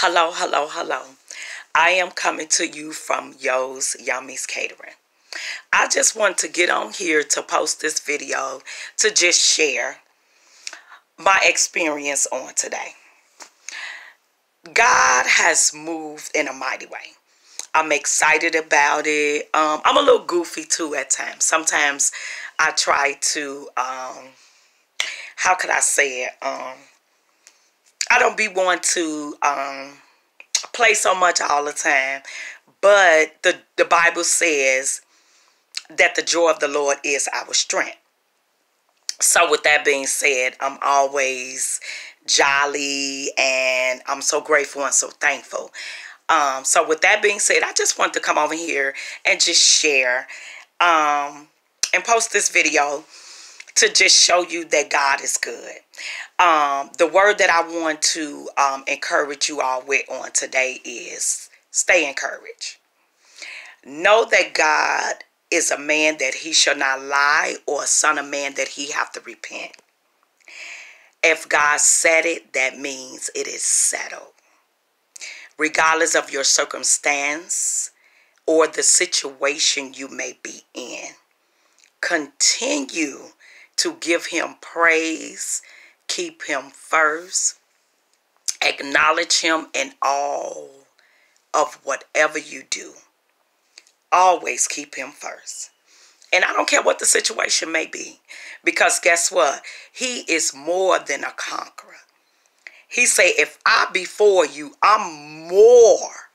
Hello, hello, hello. I am coming to you from Yo's Yummies Catering. I just want to get on here to post this video to just share my experience on today. God has moved in a mighty way. I'm excited about it. I'm a little goofy too at times. Sometimes I try to, how could I say it? I don't be wanting to play so much all the time. But the Bible says that the joy of the Lord is our strength. So with that being said, I'm always jolly and I'm so grateful and so thankful. So with that being said, I just want to come over here and just share and post this video to just show you that God is good. The word that I want to encourage you all with on today is stay encouraged. Know that God is a man that he shall not lie, or a son of man that he have to repent. If God said it, that means it is settled. Regardless of your circumstance or the situation you may be in, continue to give him praise, keep him first, acknowledge him in all of whatever you do. Always keep him first. And I don't care what the situation may be, because guess what? He is more than a conqueror. He say, if I be for you, I'm more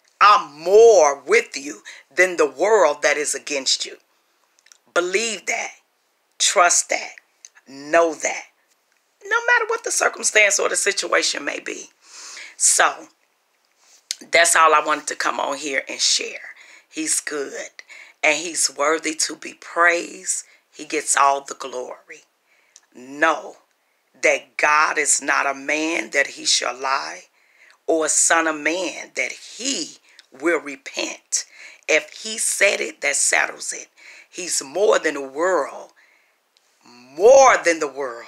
with you than the world that is against you. Believe that. Trust that. Know that. No matter what the circumstance or the situation may be. So, that's all I wanted to come on here and share. He's good. And he's worthy to be praised. He gets all the glory. Know that God is not a man that he shall lie, or a son of man that he will repent. If he said it, that settles it. He's more than the world. More than the world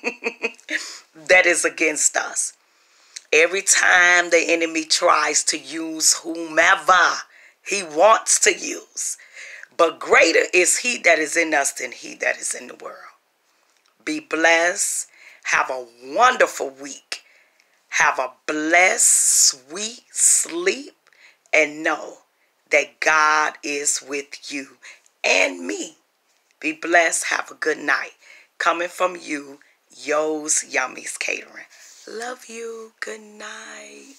that is against us. Every time the enemy tries to use whomever he wants to use. But greater is he that is in us than he that is in the world. Be blessed. Have a wonderful week. Have a blessed, sweet sleep. And know that God is with you and me. Be blessed. Have a good night. Coming from you, Yo's Yummies Catering. Love you. Good night.